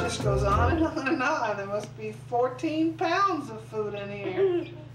list goes on and on and on. There must be 14 pounds of food in here.